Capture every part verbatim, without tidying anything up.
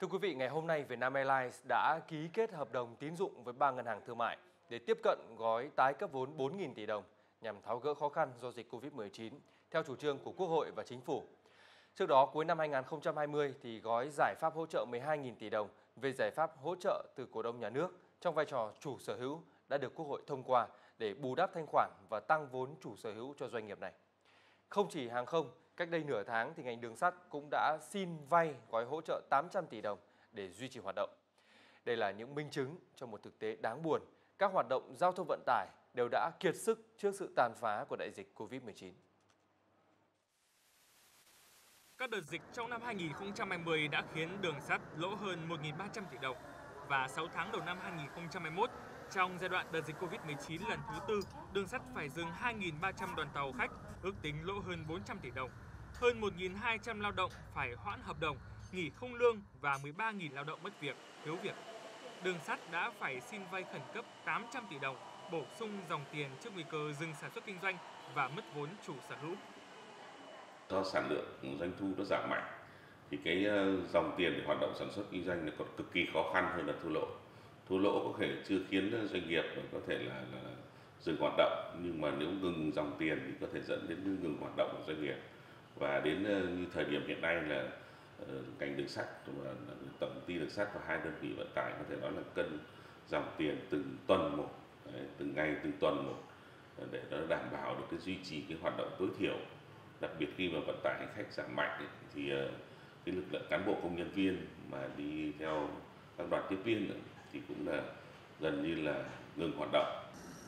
Thưa quý vị, ngày hôm nay Vietnam Airlines đã ký kết hợp đồng tín dụng với ba ngân hàng thương mại để tiếp cận gói tái cấp vốn bốn nghìn tỷ đồng nhằm tháo gỡ khó khăn do dịch Covid mười chín theo chủ trương của Quốc hội và Chính phủ. Trước đó, cuối năm hai nghìn không trăm hai mươi thì gói giải pháp hỗ trợ mười hai nghìn tỷ đồng về giải pháp hỗ trợ từ cổ đông nhà nước trong vai trò chủ sở hữu đã được Quốc hội thông qua để bù đắp thanh khoản và tăng vốn chủ sở hữu cho doanh nghiệp này. Không chỉ hàng không, cách đây nửa tháng thì ngành đường sắt cũng đã xin vay gói hỗ trợ tám trăm tỷ đồng để duy trì hoạt động. Đây là những minh chứng cho một thực tế đáng buồn, các hoạt động giao thông vận tải đều đã kiệt sức trước sự tàn phá của đại dịch Covid mười chín. Các đợt dịch trong năm hai nghìn không trăm hai mươi đã khiến đường sắt lỗ hơn một nghìn ba trăm tỷ đồng và sáu tháng đầu năm hai nghìn không trăm hai mươi mốt, trong giai đoạn đợt dịch Covid mười chín lần thứ tư, đường sắt phải dừng hai nghìn ba trăm đoàn tàu khách, ước tính lỗ hơn bốn trăm tỷ đồng. Hơn một nghìn hai trăm lao động phải hoãn hợp đồng, nghỉ không lương và mười ba nghìn lao động mất việc, thiếu việc. Đường sắt đã phải xin vay khẩn cấp tám trăm tỷ đồng, bổ sung dòng tiền trước nguy cơ dừng sản xuất kinh doanh và mất vốn chủ sở hữu. Do sản lượng doanh thu nó giảm mạnh thì cái dòng tiền để hoạt động sản xuất kinh doanh nó còn cực kỳ khó khăn hơn là thua lỗ. Thua lỗ có thể chưa khiến doanh nghiệp có thể là, là dừng hoạt động, nhưng mà nếu ngừng dòng tiền thì có thể dẫn đến ngừng hoạt động của doanh nghiệp. Và đến như thời điểm hiện nay là ngành đường sắt và tổng công ty đường sắt và hai đơn vị vận tải có thể nói là cân dòng tiền từng tuần một, từng ngày từng tuần một để nó đảm bảo được cái duy trì cái hoạt động tối thiểu. Đặc biệt khi mà vận tải hành khách giảm mạnh ấy, thì cái lực lượng cán bộ công nhân viên mà đi theo các đoàn tiếp viên ấy, thì cũng là gần như là ngừng hoạt động.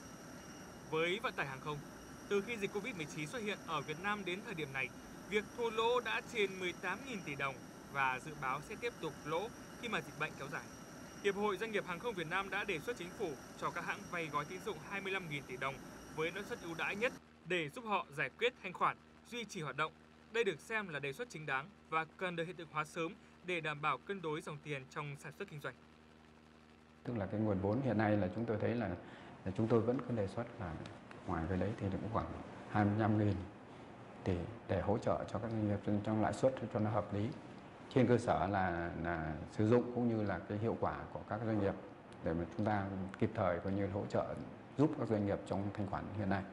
Với vận tải hàng không, từ khi dịch Covid mười chín xuất hiện ở Việt Nam đến thời điểm này, việc thua lỗ đã trên mười tám nghìn tỷ đồng và dự báo sẽ tiếp tục lỗ khi mà dịch bệnh kéo dài. Hiệp hội Doanh nghiệp Hàng không Việt Nam đã đề xuất chính phủ cho các hãng vay gói tín dụng hai mươi lăm nghìn tỷ đồng với lãi suất ưu đãi nhất để giúp họ giải quyết thanh khoản, duy trì hoạt động. Đây được xem là đề xuất chính đáng và cần được hiện thực hóa sớm để đảm bảo cân đối dòng tiền trong sản xuất kinh doanh. Tức là cái nguồn vốn hiện nay là chúng tôi thấy là, là chúng tôi vẫn có đề xuất là ngoài cái đấy thì cũng khoảng hai mươi lăm nghìn tỷ để hỗ trợ cho các doanh nghiệp trong lãi suất cho nó hợp lý. Trên cơ sở là, là sử dụng cũng như là cái hiệu quả của các doanh nghiệp để mà chúng ta kịp thời coi như hỗ trợ giúp các doanh nghiệp trong thanh khoản hiện nay.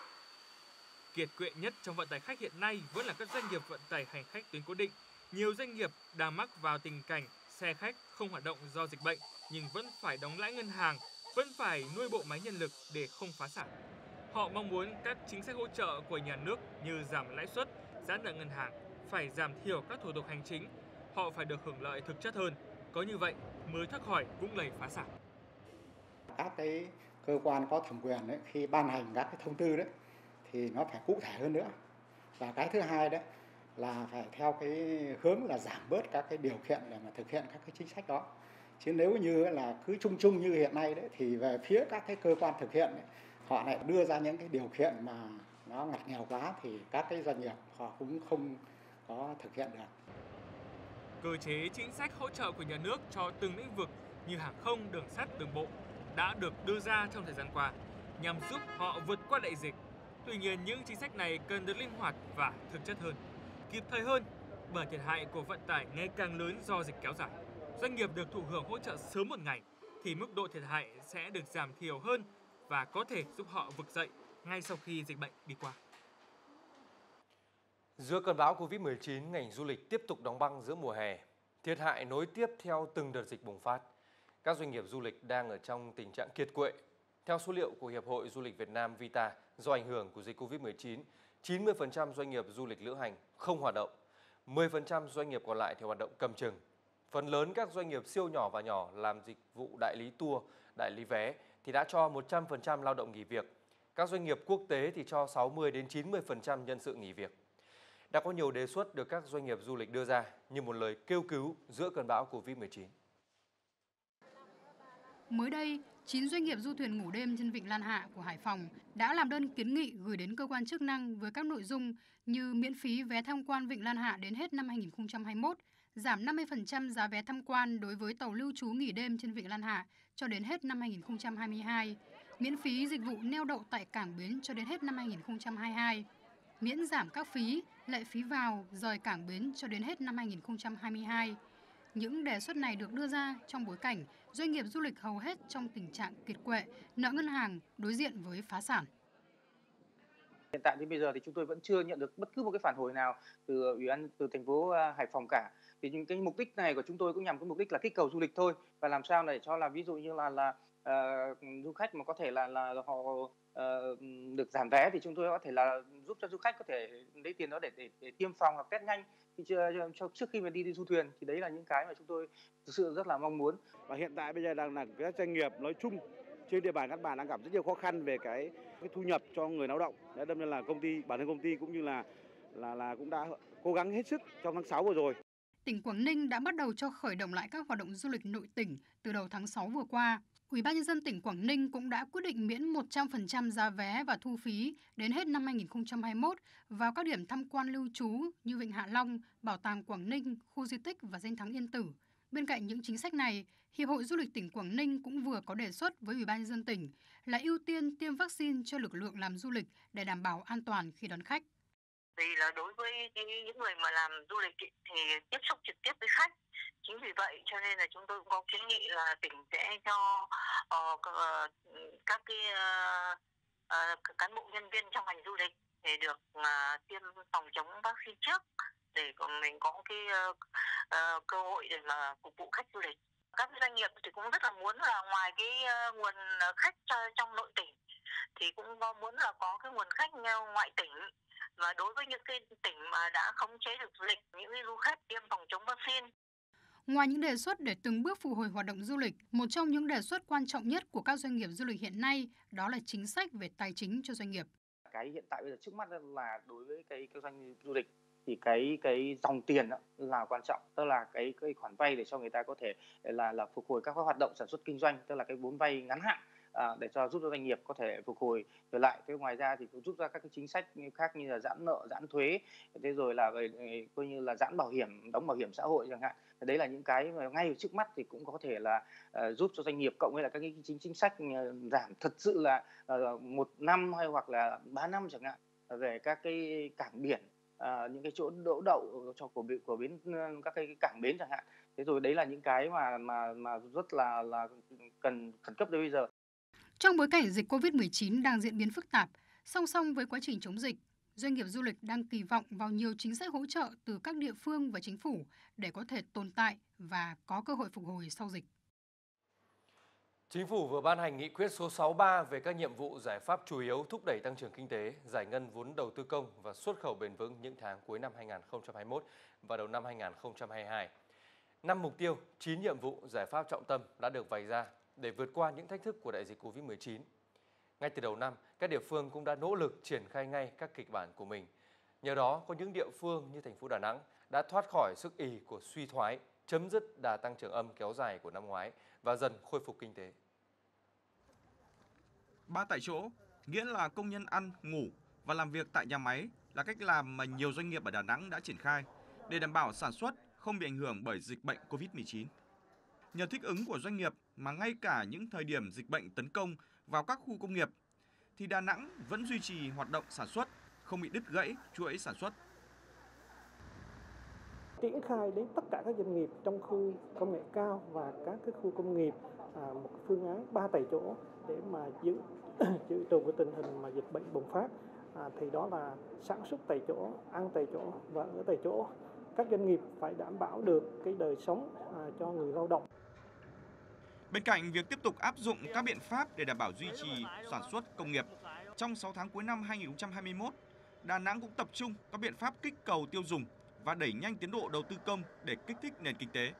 Kiệt quệ nhất trong vận tải khách hiện nay vẫn là các doanh nghiệp vận tải hành khách tuyến cố định. Nhiều doanh nghiệp đang mắc vào tình cảnh xe khách không hoạt động do dịch bệnh nhưng vẫn phải đóng lãi ngân hàng, vẫn phải nuôi bộ máy nhân lực để không phá sản. Họ mong muốn các chính sách hỗ trợ của nhà nước như giảm lãi suất, giãn nợ ngân hàng, phải giảm thiểu các thủ tục hành chính. Họ phải được hưởng lợi thực chất hơn. Có như vậy mới thoát khỏi vũng lầy phá sản. Các cái cơ quan có thẩm quyền đấy, khi ban hành các cái thông tư đấy thì nó phải cụ thể hơn nữa. Và cái thứ hai đấy là phải theo cái hướng là giảm bớt các cái điều kiện để mà thực hiện các cái chính sách đó. Chứ nếu như là cứ chung chung như hiện nay đấy thì về phía các cái cơ quan thực hiện đấy, họ lại đưa ra những cái điều kiện mà nó ngặt nghèo quá thì các cái doanh nghiệp họ cũng không có thực hiện được. Cơ chế chính sách hỗ trợ của nhà nước cho từng lĩnh vực như hàng không, đường sắt, đường bộ đã được đưa ra trong thời gian qua nhằm giúp họ vượt qua đại dịch. Tuy nhiên, những chính sách này cần được linh hoạt và thực chất hơn, kịp thời hơn bởi thiệt hại của vận tải ngày càng lớn do dịch kéo dài. Doanh nghiệp được thụ hưởng hỗ trợ sớm một ngày thì mức độ thiệt hại sẽ được giảm thiểu hơn và có thể giúp họ vực dậy ngay sau khi dịch bệnh đi qua. Giữa cơn bão Covid mười chín, ngành du lịch tiếp tục đóng băng giữa mùa hè. Thiệt hại nối tiếp theo từng đợt dịch bùng phát. Các doanh nghiệp du lịch đang ở trong tình trạng kiệt quệ. Theo số liệu của Hiệp hội Du lịch Việt Nam Vita, do ảnh hưởng của dịch Covid mười chín, chín mươi phần trăm doanh nghiệp du lịch lữ hành không hoạt động, mười phần trăm doanh nghiệp còn lại thì hoạt động cầm chừng. Phần lớn các doanh nghiệp siêu nhỏ và nhỏ làm dịch vụ đại lý tour, đại lý vé thì đã cho một trăm phần trăm lao động nghỉ việc. Các doanh nghiệp quốc tế thì cho sáu mươi đến chín mươi phần trăm nhân sự nghỉ việc. Đã có nhiều đề xuất được các doanh nghiệp du lịch đưa ra như một lời kêu cứu giữa cơn bão Covid mười chín. Mới đây, chín doanh nghiệp du thuyền ngủ đêm trên Vịnh Lan Hạ của Hải Phòng đã làm đơn kiến nghị gửi đến cơ quan chức năng với các nội dung như miễn phí vé tham quan Vịnh Lan Hạ đến hết năm hai nghìn không trăm hai mươi mốt, giảm năm mươi phần trăm giá vé tham quan đối với tàu lưu trú nghỉ đêm trên Vịnh Lan Hạ cho đến hết năm hai nghìn không trăm hai mươi hai, miễn phí dịch vụ neo đậu tại cảng bến cho đến hết năm hai nghìn không trăm hai mươi hai, miễn giảm các phí, lệ phí vào, rời cảng bến cho đến hết năm hai nghìn không trăm hai mươi hai, Những đề xuất này được đưa ra trong bối cảnh doanh nghiệp du lịch hầu hết trong tình trạng kiệt quệ, nợ ngân hàng, đối diện với phá sản. Hiện tại thì bây giờ thì chúng tôi vẫn chưa nhận được bất cứ một cái phản hồi nào từ ủy ban từ thành phố Hải Phòng cả. Thì những cái mục đích này của chúng tôi cũng nhằm cái mục đích là kích cầu du lịch thôi, và làm sao để cho là ví dụ như là là uh, du khách mà có thể là là họ uh, được giảm vé thì chúng tôi có thể là giúp cho du khách có thể lấy tiền đó để để, để tiêm phòng hoặc test nhanh thì chưa, cho, trước khi mà đi đi du thuyền, thì đấy là những cái mà chúng tôi thực sự rất là mong muốn. Và hiện tại bây giờ đang là các doanh nghiệp nói chung trên địa bàn các bạn đang gặp rất nhiều khó khăn về cái, cái thu nhập cho người lao động. Đấy, đâm ra là công ty, bản thân công ty cũng như là là là cũng đã cố gắng hết sức trong tháng sáu vừa rồi. Tỉnh Quảng Ninh đã bắt đầu cho khởi động lại các hoạt động du lịch nội tỉnh từ đầu tháng sáu vừa qua. Ủy ban nhân dân tỉnh Quảng Ninh cũng đã quyết định miễn một trăm phần trăm giá vé và thu phí đến hết năm hai nghìn không trăm hai mươi mốt vào các điểm tham quan lưu trú như Vịnh Hạ Long, Bảo tàng Quảng Ninh, khu di tích và danh thắng Yên Tử. Bên cạnh những chính sách này, Hiệp hội Du lịch tỉnh Quảng Ninh cũng vừa có đề xuất với Ủy ban nhân dân tỉnh là ưu tiên tiêm vaccine cho lực lượng làm du lịch để đảm bảo an toàn khi đón khách. Vì là đối với những người mà làm du lịch thì tiếp xúc trực tiếp với khách. Chính vì vậy cho nên là chúng tôi cũng có kiến nghị là tỉnh sẽ cho uh, các cái uh, uh, cán bộ nhân viên trong ngành du lịch để được uh, tiêm phòng chống vaccine trước, để mình có cái uh, uh, cơ hội để mà phục vụ khách du lịch. Các doanh nghiệp thì cũng rất là muốn là ngoài cái uh, nguồn khách cho, trong nội tỉnh thì cũng có muốn là có cái nguồn khách ngoại tỉnh. Và đối với những cái tỉnh mà đã khống chế được du lịch, những du khách tiêm phòng chống vaccine. Ngoài những đề xuất để từng bước phục hồi hoạt động du lịch, một trong những đề xuất quan trọng nhất của các doanh nghiệp du lịch hiện nay đó là chính sách về tài chính cho doanh nghiệp. Cái hiện tại bây giờ trước mắt là đối với cái, cái doanh nghiệp du lịch thì cái cái dòng tiền đó là quan trọng, tức là cái cái khoản vay để cho người ta có thể là là phục hồi các hoạt động sản xuất kinh doanh, tức là cái vốn vay ngắn hạn. À, để cho giúp cho doanh nghiệp có thể phục hồi trở lại. Thế ngoài ra thì cũng giúp ra các cái chính sách khác như là giãn nợ, giãn thuế, thế rồi là về coi như là giãn bảo hiểm, đóng bảo hiểm xã hội chẳng hạn. Đấy là những cái mà ngay trước mắt thì cũng có thể là uh, giúp cho doanh nghiệp, cộng với là các cái chính chính sách uh, giảm thật sự là uh, một năm hay hoặc là ba năm chẳng hạn, về các cái cảng biển, uh, những cái chỗ đỗ đậu cho của của bến uh, các cái cảng bến chẳng hạn. Thế rồi đấy là những cái mà mà mà rất là là cần khẩn cấp đến bây giờ. Trong bối cảnh dịch covid mười chín đang diễn biến phức tạp, song song với quá trình chống dịch, doanh nghiệp du lịch đang kỳ vọng vào nhiều chính sách hỗ trợ từ các địa phương và chính phủ để có thể tồn tại và có cơ hội phục hồi sau dịch. Chính phủ vừa ban hành nghị quyết số sáu mươi ba về các nhiệm vụ giải pháp chủ yếu thúc đẩy tăng trưởng kinh tế, giải ngân vốn đầu tư công và xuất khẩu bền vững những tháng cuối năm hai nghìn không trăm hai mươi mốt và đầu năm hai nghìn không trăm hai mươi hai. Năm mục tiêu, chín nhiệm vụ giải pháp trọng tâm đã được vạch ra để vượt qua những thách thức của đại dịch covid mười chín. Ngay từ đầu năm, các địa phương cũng đã nỗ lực triển khai ngay các kịch bản của mình. Nhờ đó, có những địa phương như thành phố Đà Nẵng đã thoát khỏi sức ì của suy thoái, chấm dứt đà tăng trưởng âm kéo dài của năm ngoái và dần khôi phục kinh tế. Ba tại chỗ, nghĩa là công nhân ăn, ngủ và làm việc tại nhà máy là cách làm mà nhiều doanh nghiệp ở Đà Nẵng đã triển khai để đảm bảo sản xuất không bị ảnh hưởng bởi dịch bệnh covid mười chín. Nhờ thích ứng của doanh nghiệp mà ngay cả những thời điểm dịch bệnh tấn công vào các khu công nghiệp, thì Đà Nẵng vẫn duy trì hoạt động sản xuất, không bị đứt gãy chuỗi sản xuất. Triển khai đến tất cả các doanh nghiệp trong khu công nghệ cao và các cái khu công nghiệp à, một phương án ba tại chỗ để mà giữ giữ trù cái tình hình mà dịch bệnh bùng phát, à, thì đó là sản xuất tại chỗ, ăn tại chỗ và ở tại chỗ. Các doanh nghiệp phải đảm bảo được cái đời sống à, cho người lao động. Bên cạnh việc tiếp tục áp dụng các biện pháp để đảm bảo duy trì sản xuất công nghiệp, trong sáu tháng cuối năm hai nghìn không trăm hai mươi mốt, Đà Nẵng cũng tập trung các biện pháp kích cầu tiêu dùng và đẩy nhanh tiến độ đầu tư công để kích thích nền kinh tế.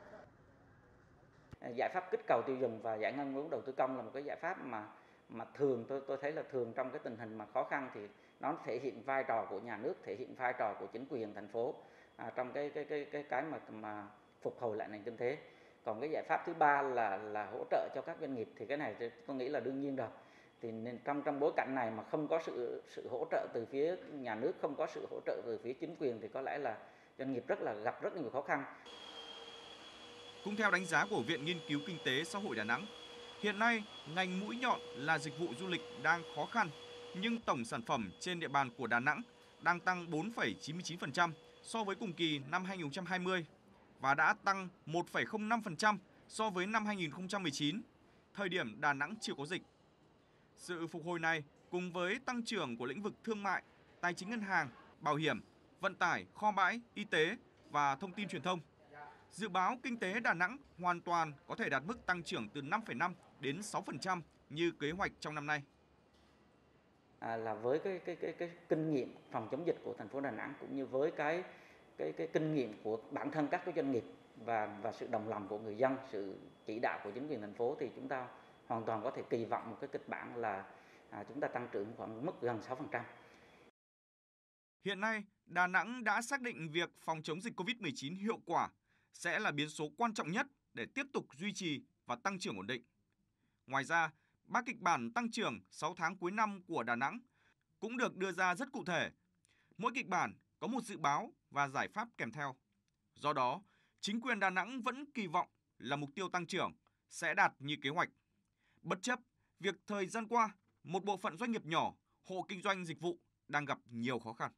Giải pháp kích cầu tiêu dùng và giải ngân vốn đầu tư công là một cái giải pháp mà mà thường tôi tôi thấy là thường trong cái tình hình mà khó khăn thì nó thể hiện vai trò của nhà nước, thể hiện vai trò của chính quyền thành phố à, trong cái cái cái cái cái mà mà phục hồi lại nền kinh tế. Còn cái giải pháp thứ ba là là hỗ trợ cho các doanh nghiệp thì cái này tôi nghĩ là đương nhiên rồi. Thì nên trong trong bối cảnh này mà không có sự sự hỗ trợ từ phía nhà nước, không có sự hỗ trợ từ phía chính quyền thì có lẽ là doanh nghiệp rất là gặp rất nhiều khó khăn. Cũng theo đánh giá của Viện Nghiên cứu Kinh tế Xã hội Đà Nẵng, hiện nay ngành mũi nhọn là dịch vụ du lịch đang khó khăn, nhưng tổng sản phẩm trên địa bàn của Đà Nẵng đang tăng bốn phẩy chín mươi chín phần trăm so với cùng kỳ năm hai nghìn không trăm hai mươi và đã tăng một phẩy không năm phần trăm so với năm hai nghìn không trăm mười chín, thời điểm Đà Nẵng chưa có dịch. Sự phục hồi này cùng với tăng trưởng của lĩnh vực thương mại, tài chính ngân hàng, bảo hiểm, vận tải, kho bãi, y tế và thông tin truyền thông. Dự báo kinh tế Đà Nẵng hoàn toàn có thể đạt mức tăng trưởng từ năm phẩy năm đến sáu phần trăm như kế hoạch trong năm nay. À, là với cái, cái cái cái kinh nghiệm phòng chống dịch của thành phố Đà Nẵng cũng như với cái cái cái kinh nghiệm của bản thân các cái doanh nghiệp và và sự đồng lòng của người dân, sự chỉ đạo của chính quyền thành phố thì chúng ta hoàn toàn có thể kỳ vọng một cái kịch bản là à, chúng ta tăng trưởng khoảng mức gần sáu phần trăm. Hiện nay, Đà Nẵng đã xác định việc phòng chống dịch covid mười chín hiệu quả sẽ là biến số quan trọng nhất để tiếp tục duy trì và tăng trưởng ổn định. Ngoài ra, ba kịch bản tăng trưởng sáu tháng cuối năm của Đà Nẵng cũng được đưa ra rất cụ thể. Mỗi kịch bản có một dự báo và giải pháp kèm theo. Do đó, chính quyền Đà Nẵng vẫn kỳ vọng là mục tiêu tăng trưởng sẽ đạt như kế hoạch. Bất chấp việc thời gian qua, một bộ phận doanh nghiệp nhỏ, hộ kinh doanh dịch vụ đang gặp nhiều khó khăn.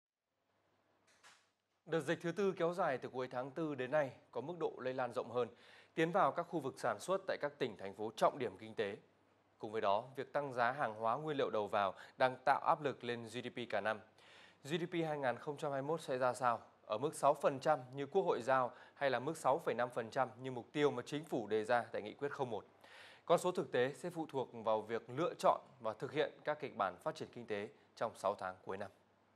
Đợt dịch thứ tư kéo dài từ cuối tháng tư đến nay có mức độ lây lan rộng hơn, tiến vào các khu vực sản xuất tại các tỉnh, thành phố trọng điểm kinh tế. Cùng với đó, việc tăng giá hàng hóa nguyên liệu đầu vào đang tạo áp lực lên giê đê pê cả năm. giê đê pê hai nghìn không trăm hai mươi mốt sẽ ra sao? Ở mức sáu phần trăm như Quốc hội giao hay là mức sáu phẩy năm phần trăm như mục tiêu mà chính phủ đề ra tại nghị quyết không một? Con số thực tế sẽ phụ thuộc vào việc lựa chọn và thực hiện các kịch bản phát triển kinh tế trong sáu tháng cuối năm.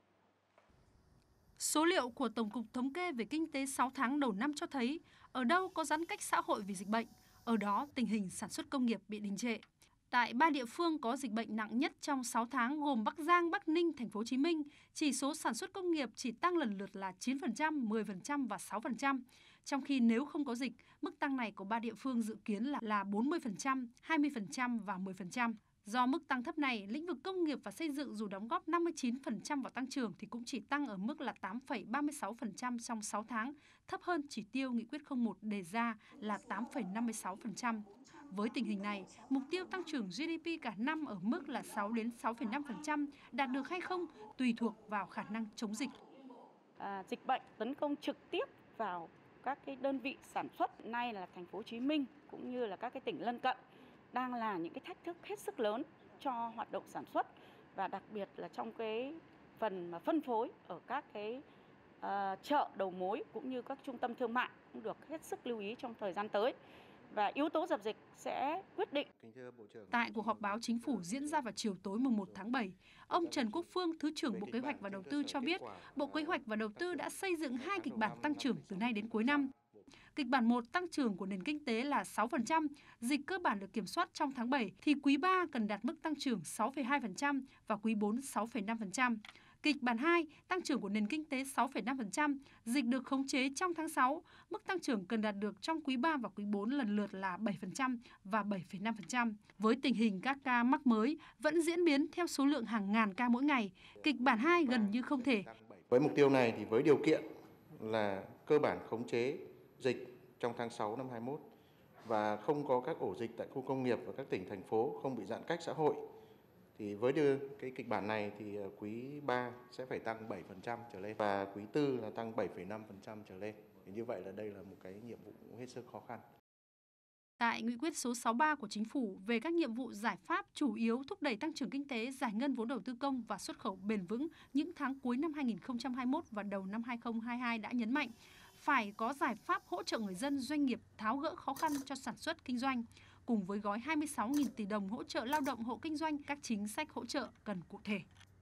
Số liệu của Tổng cục Thống kê về kinh tế sáu tháng đầu năm cho thấy ở đâu có giãn cách xã hội vì dịch bệnh, ở đó tình hình sản xuất công nghiệp bị đình trệ. Tại ba địa phương có dịch bệnh nặng nhất trong sáu tháng gồm Bắc Giang, Bắc Ninh, Thành phố Hồ Chí Minh, chỉ số sản xuất công nghiệp chỉ tăng lần lượt là chín phần trăm, mười phần trăm và sáu phần trăm. Trong khi nếu không có dịch, mức tăng này của ba địa phương dự kiến là là bốn mươi phần trăm, hai mươi phần trăm và mười phần trăm. Do mức tăng thấp này, lĩnh vực công nghiệp và xây dựng dù đóng góp năm mươi chín phần trăm vào tăng trưởng thì cũng chỉ tăng ở mức là tám phẩy ba mươi sáu phần trăm trong sáu tháng, thấp hơn chỉ tiêu nghị quyết không một đề ra là tám phẩy năm mươi sáu phần trăm. Với tình hình này, mục tiêu tăng trưởng giê đê pê cả năm ở mức là sáu đến sáu phẩy năm phần trăm đạt được hay không tùy thuộc vào khả năng chống dịch. À, dịch bệnh tấn công trực tiếp vào các cái đơn vị sản xuất, nay là Thành phố Hồ Chí Minh cũng như là các cái tỉnh lân cận đang là những cái thách thức hết sức lớn cho hoạt động sản xuất, và đặc biệt là trong cái phần mà phân phối ở các cái uh, chợ đầu mối cũng như các trung tâm thương mại cũng được hết sức lưu ý trong thời gian tới. Và yếu tố dập dịch sẽ quyết định. Tại cuộc họp báo chính phủ diễn ra vào chiều tối mùng một tháng bảy, ông Trần Quốc Phương, Thứ trưởng Bộ Kế hoạch và Đầu tư cho biết, Bộ Kế hoạch và Đầu tư đã xây dựng hai kịch bản tăng trưởng từ nay đến cuối năm. Kịch bản một tăng trưởng của nền kinh tế là sáu phần trăm, dịch cơ bản được kiểm soát trong tháng bảy thì quý ba cần đạt mức tăng trưởng sáu phẩy hai phần trăm và quý bốn sáu phẩy năm phần trăm. Kịch bản hai, tăng trưởng của nền kinh tế sáu phẩy năm phần trăm, dịch được khống chế trong tháng sáu, mức tăng trưởng cần đạt được trong quý ba và quý bốn lần lượt là bảy phần trăm và bảy phẩy năm phần trăm. Với tình hình các ca mắc mới vẫn diễn biến theo số lượng hàng ngàn ca mỗi ngày, kịch bản hai gần như không thể. Với mục tiêu này thì với điều kiện là cơ bản khống chế dịch trong tháng sáu năm hai mươi mốt và không có các ổ dịch tại khu công nghiệp và các tỉnh, thành phố, không bị giãn cách xã hội, thì với đưa cái kịch bản này thì quý ba sẽ phải tăng bảy phần trăm trở lên và quý tư là tăng bảy phẩy năm phần trăm trở lên. Thì như vậy là đây là một cái nhiệm vụ hết sức khó khăn. Tại nghị quyết số sáu mươi ba của Chính phủ về các nhiệm vụ giải pháp chủ yếu thúc đẩy tăng trưởng kinh tế, giải ngân vốn đầu tư công và xuất khẩu bền vững những tháng cuối năm hai nghìn không trăm hai mươi mốt và đầu năm hai nghìn không trăm hai mươi hai đã nhấn mạnh phải có giải pháp hỗ trợ người dân, doanh nghiệp tháo gỡ khó khăn cho sản xuất kinh doanh. Cùng với gói hai mươi sáu nghìn tỷ đồng hỗ trợ lao động hộ kinh doanh, các chính sách hỗ trợ cần cụ thể.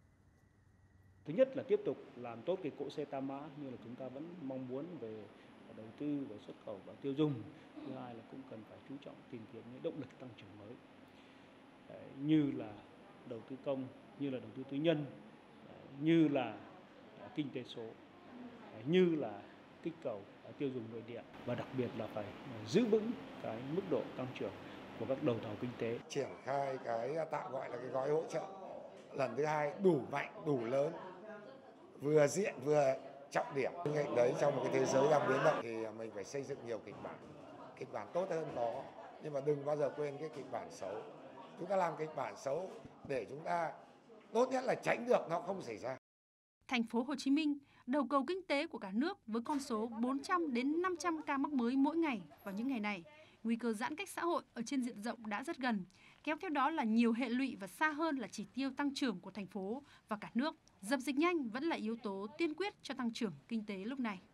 Thứ nhất là tiếp tục làm tốt cái cỗ xe tam mã như là chúng ta vẫn mong muốn về đầu tư, về xuất khẩu và tiêu dùng. Thứ hai là cũng cần phải chú trọng tìm kiếm những động lực tăng trưởng mới. Đấy, như là đầu tư công, như là đầu tư tư nhân, như là kinh tế số, như là kích cầu tiêu dùng nội địa, và đặc biệt là phải giữ vững cái mức độ tăng trưởng của các đầu tàu kinh tế. Triển khai cái tạm gọi là cái gói hỗ trợ lần thứ hai đủ mạnh, đủ lớn, vừa diện vừa trọng điểm. Bên đấy trong một cái thế giới đang biến động thì mình phải xây dựng nhiều kịch bản. Kịch bản tốt hơn có, nhưng mà đừng bao giờ quên cái kịch bản xấu. Chúng ta làm kịch bản xấu để chúng ta tốt nhất là tránh được nó không xảy ra. Thành phố Hồ Chí Minh, đầu cầu kinh tế của cả nước với con số bốn trăm đến năm trăm ca mắc mới mỗi ngày vào những ngày này, nguy cơ giãn cách xã hội ở trên diện rộng đã rất gần, kéo theo đó là nhiều hệ lụy và xa hơn là chỉ tiêu tăng trưởng của thành phố và cả nước. Dập dịch nhanh vẫn là yếu tố tiên quyết cho tăng trưởng kinh tế lúc này.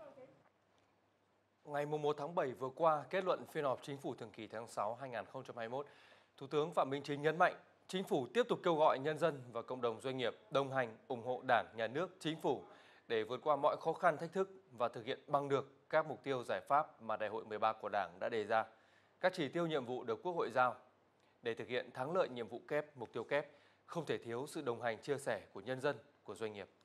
Ngày mùng một tháng bảy vừa qua, kết luận phiên họp Chính phủ thường kỳ tháng sáu năm hai nghìn không trăm hai mươi mốt, Thủ tướng Phạm Minh Chính nhấn mạnh, Chính phủ tiếp tục kêu gọi nhân dân và cộng đồng doanh nghiệp đồng hành, ủng hộ Đảng, Nhà nước, Chính phủ để vượt qua mọi khó khăn, thách thức và thực hiện bằng được các mục tiêu giải pháp mà Đại hội mười ba của Đảng đã đề ra, các chỉ tiêu nhiệm vụ được Quốc hội giao. Để thực hiện thắng lợi nhiệm vụ kép, mục tiêu kép, không thể thiếu sự đồng hành chia sẻ của nhân dân, của doanh nghiệp.